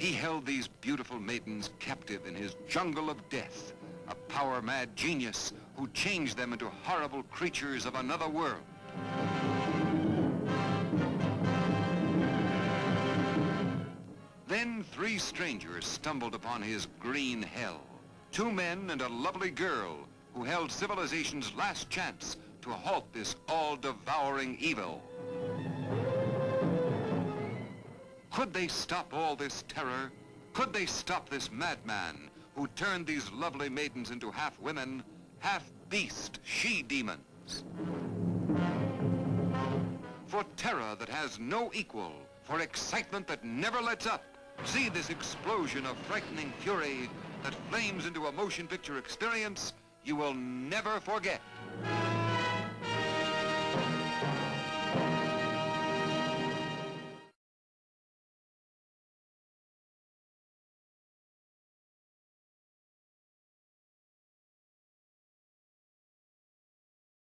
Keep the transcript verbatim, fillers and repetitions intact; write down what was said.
He held these beautiful maidens captive in his jungle of death, a power-mad genius who changed them into horrible creatures of another world. Then three strangers stumbled upon his green hell. Two men and a lovely girl who held civilization's last chance to halt this all-devouring evil. Could they stop all this terror? Could they stop this madman who turned these lovely maidens into half women, half beast she-demons? For terror that has no equal, for excitement that never lets up, see this explosion of frightening fury that flames into a motion picture experience you will never forget.